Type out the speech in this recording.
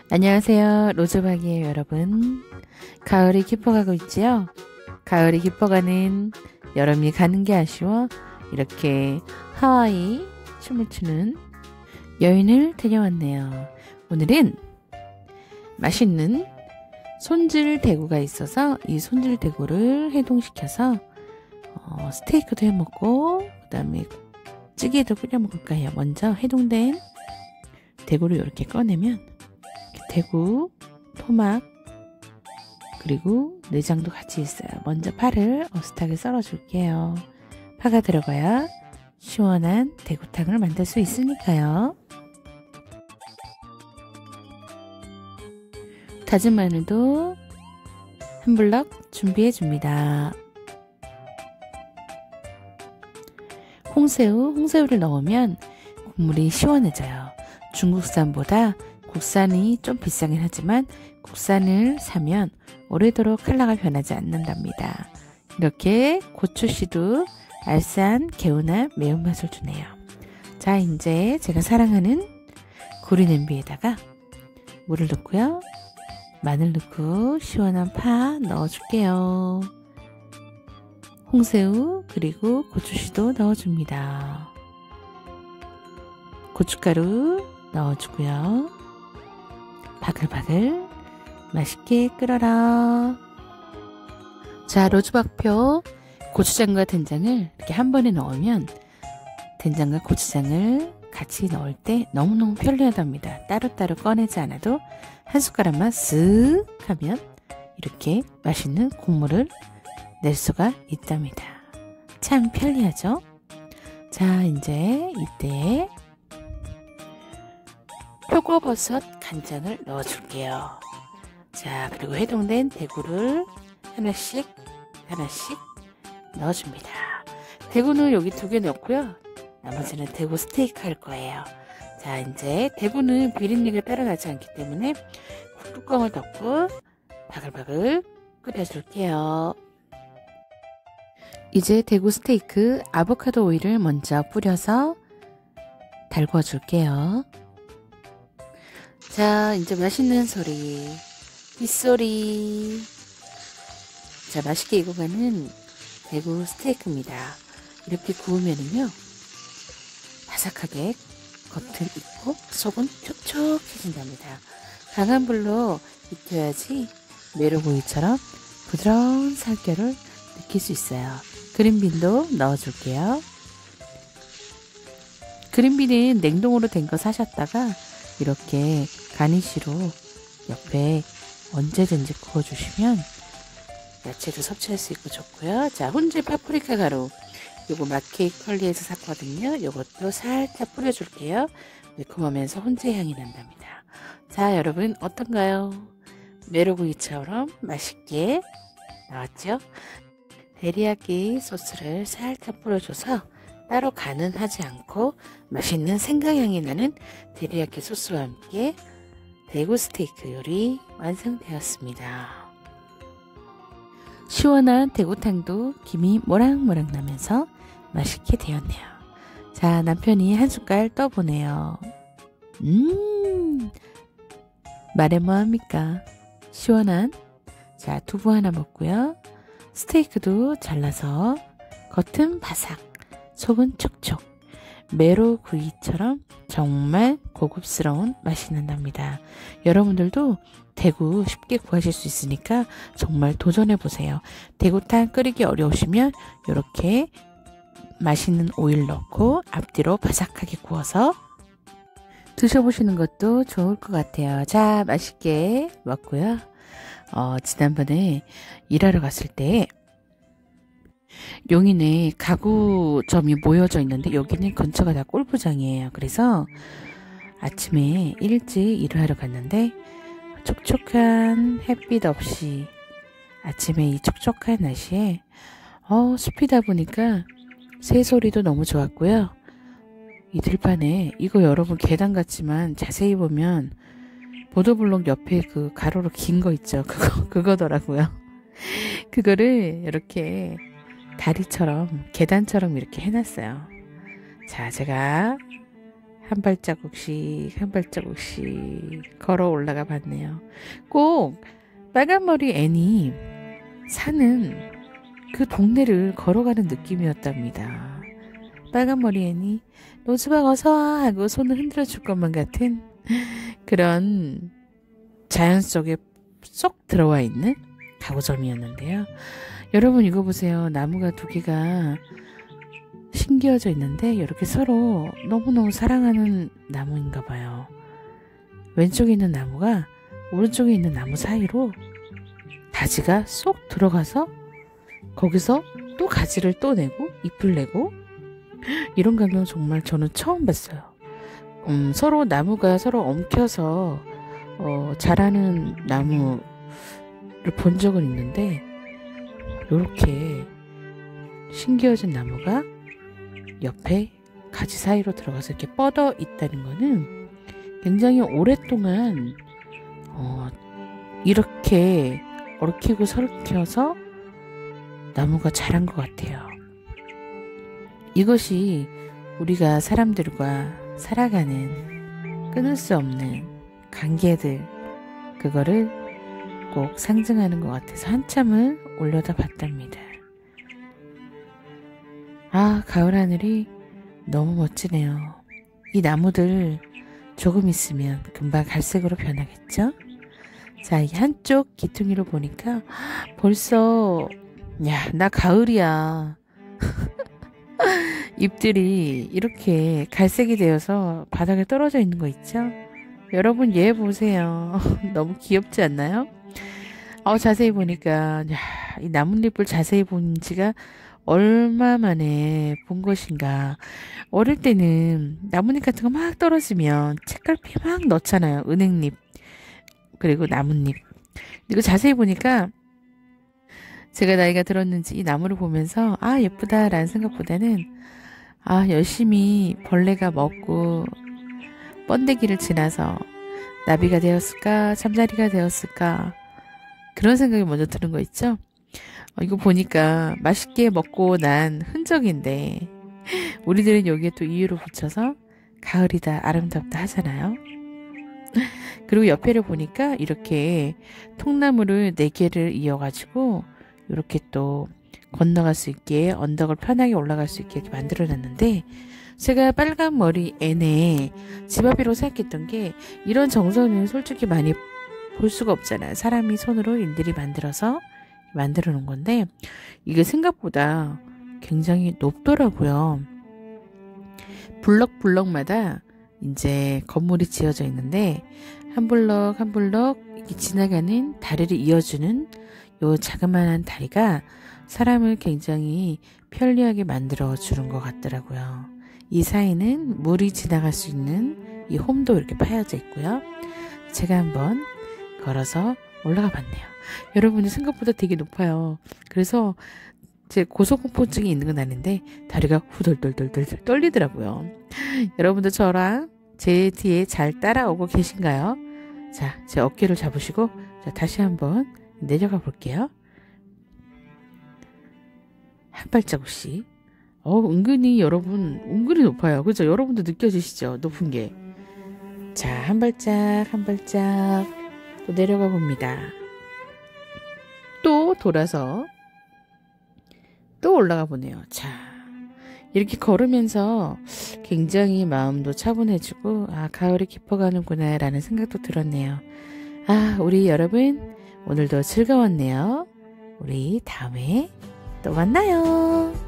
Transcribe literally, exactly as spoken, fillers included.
안녕하세요. 로즈박이에요, 여러분. 가을이 깊어가고 있지요? 가을이 깊어가는 여름이 가는 게 아쉬워 이렇게 하와이 춤을 추는 여인을 데려왔네요. 오늘은 맛있는 손질대구가 있어서 이 손질대구를 해동시켜서 어, 스테이크도 해먹고 그 다음에 찌개도 끓여 먹을까요? 먼저 해동된 대구를 이렇게 꺼내면 대구, 토막, 그리고 내장도 같이 있어요. 먼저 파를 어슷하게 썰어줄게요. 파가 들어가야 시원한 대구탕을 만들 수 있으니까요. 다진 마늘도 한 블럭 준비해 줍니다. 홍새우, 홍새우를 넣으면 국물이 시원해져요. 중국산보다 국산이 좀 비싸긴 하지만 국산을 사면 오래도록 컬러가 변하지 않는답니다. 이렇게 고추씨도 알싸한 개운한 매운맛을 주네요. 자, 이제 제가 사랑하는 구리 냄비에다가 물을 넣고요. 마늘 넣고 시원한 파 넣어줄게요. 홍새우 그리고 고추씨도 넣어줍니다. 고춧가루 넣어주고요. 바글바글 맛있게 끓여라. 자, 로즈박표 고추장과 된장을 이렇게 한 번에 넣으면 된장과 고추장을 같이 넣을 때 너무너무 편리하답니다. 따로따로 꺼내지 않아도 한 숟가락만 쓱 하면 이렇게 맛있는 국물을 낼 수가 있답니다. 참 편리하죠? 자, 이제 이때 표고버섯 간장을 넣어줄게요. 자, 그리고 해동된 대구를 하나씩 하나씩 넣어줍니다. 대구는 여기 두 개 넣고요. 나머지는 대구 스테이크 할 거예요. 자, 이제 대구는 비린내가 따로 나지 않기 때문에 뚜껑을 덮고 바글바글 끓여줄게요. 이제 대구 스테이크 아보카도 오일을 먼저 뿌려서 달궈줄게요. 자, 이제 맛있는 소리, 빗소리. 자, 맛있게 익어가는 대구 스테이크입니다. 이렇게 구우면은요, 바삭하게 겉은 익고 속은 촉촉해진답니다. 강한 불로 익혀야지 메로구이처럼 부드러운 살결을 느낄 수 있어요. 그린빈도 넣어줄게요. 그린빈은 냉동으로 된 거 사셨다가 이렇게 가니쉬로 옆에 언제든지 구워주시면 야채도 섭취할 수 있고 좋고요. 자, 훈제 파프리카 가루 요거 마케이크 컬리에서 샀거든요. 요것도 살짝 뿌려줄게요. 매콤하면서 훈제 향이 난답니다. 자, 여러분 어떤가요? 메로구이처럼 맛있게 나왔죠? 데리야끼 소스를 살짝 뿌려줘서 따로 간은 하지 않고 맛있는 생강향이 나는 데리야끼 소스와 함께 대구 스테이크 요리 완성되었습니다. 시원한 대구탕도 김이 모락모락 나면서 맛있게 되었네요. 자, 남편이 한 숟갈 떠보네요. 음, 말해 뭐합니까? 시원한, 자, 두부 하나 먹고요. 스테이크도 잘라서 겉은 바삭, 속은 촉촉, 메로구이처럼 정말 고급스러운 맛이 난답니다. 여러분들도 대구 쉽게 구하실 수 있으니까 정말 도전해보세요. 대구탕 끓이기 어려우시면 이렇게 맛있는 오일 넣고 앞뒤로 바삭하게 구워서 드셔보시는 것도 좋을 것 같아요. 자, 맛있게 먹고요. 어, 지난번에 일하러 갔을 때 용인에 가구점이 모여져 있는데 여기는 근처가 다 골프장이에요. 그래서 아침에 일찍 일을 하러 갔는데 촉촉한 햇빛 없이 아침에 이 촉촉한 날씨에 어, 숲이다 보니까 새소리도 너무 좋았고요. 이 들판에 이거 여러분 계단 같지만 자세히 보면 보도블록 옆에 그 가로로 긴 거 있죠. 그거, 그거더라고요. 그거를 이렇게 다리처럼 계단처럼 이렇게 해놨어요. 자, 제가 한 발자국씩 한 발자국씩 걸어 올라가 봤네요. 꼭 빨간머리 애니 사는 그 동네를 걸어가는 느낌이었답니다. 빨간머리 애니 노즈박 어서와 하고 손을 흔들어 줄 것만 같은 그런 자연 속에 쏙 들어와 있는 가구점이었는데요. 여러분 이거 보세요. 나무가 두 개가 심겨져 있는데 이렇게 서로 너무너무 사랑하는 나무인가 봐요. 왼쪽에 있는 나무가 오른쪽에 있는 나무 사이로 가지가 쏙 들어가서 거기서 또 가지를 또 내고 잎을 내고 이런 광경 정말 저는 처음 봤어요. 음, 서로 나무가 서로 엉켜서 어, 자라는 나무를 본 적은 있는데 이렇게 심겨진 나무가 옆에 가지 사이로 들어가서 이렇게 뻗어 있다는 거는 굉장히 오랫동안 어, 이렇게 얽히고 설켜서 나무가 자란 것 같아요. 이것이 우리가 사람들과 살아가는 끊을 수 없는 관계들 그거를 꼭 상징하는 것 같아서 한참을 올려다 봤답니다. 아, 가을 하늘이 너무 멋지네요. 이 나무들 조금 있으면 금방 갈색으로 변하겠죠? 자, 이 한쪽 기퉁이로 보니까 벌써 야, 나 가을이야. 잎들이 이렇게 갈색이 되어서 바닥에 떨어져 있는 거 있죠? 여러분 얘 보세요. 너무 귀엽지 않나요? 어, 자세히 보니까 야, 이 나뭇잎을 자세히 본 지가 얼마 만에 본 것인가. 어릴 때는 나뭇잎 같은 거 막 떨어지면 책갈피 막 넣잖아요. 은행잎 그리고 나뭇잎. 이거 자세히 보니까 제가 나이가 들었는지 이 나무를 보면서 아 예쁘다라는 생각보다는 아 열심히 벌레가 먹고 번데기를 지나서 나비가 되었을까 잠자리가 되었을까 그런 생각이 먼저 드는 거 있죠. 어, 이거 보니까 맛있게 먹고 난 흔적인데 우리들은 여기에 또 이유를 붙여서 가을이다 아름답다 하잖아요. 그리고 옆에를 보니까 이렇게 통나무를 네 개를 이어가지고 이렇게 또 건너갈 수 있게 언덕을 편하게 올라갈 수 있게 이렇게 만들어 놨는데 제가 빨간 머리 애네 집 앞이라고 생각했던 게 이런 정선은 솔직히 많이 볼 수가 없잖아요. 사람이 손으로 일일이 만들어서 만들어 놓은 건데 이게 생각보다 굉장히 높더라고요. 블럭블럭마다 이제 건물이 지어져 있는데 한 블럭 한 블럭 이렇게 지나가는 다리를 이어주는 요 자그마한 다리가 사람을 굉장히 편리하게 만들어 주는 것 같더라고요. 이 사이는 물이 지나갈 수 있는 이 홈도 이렇게 파여져 있고요. 제가 한번 걸어서 올라가 봤네요. 여러분이 생각보다 되게 높아요. 그래서 제 고소공포증이 있는 건 아는데 다리가 후덜덜덜덜 떨리더라고요. 여러분도 저랑 제 뒤에 잘 따라오고 계신가요? 자, 제 어깨를 잡으시고 자, 다시 한번 내려가 볼게요. 한 발자국씩. 어, 은근히 여러분, 은근히 높아요. 그죠? 여러분도 느껴지시죠? 높은 게. 자, 한 발짝, 한 발짝 또 내려가 봅니다. 또 돌아서 또 올라가 보네요. 자, 이렇게 걸으면서 굉장히 마음도 차분해지고, 아, 가을이 깊어가는구나 라는 생각도 들었네요. 아, 우리 여러분, 오늘도 즐거웠네요. 우리 다음에 또 만나요.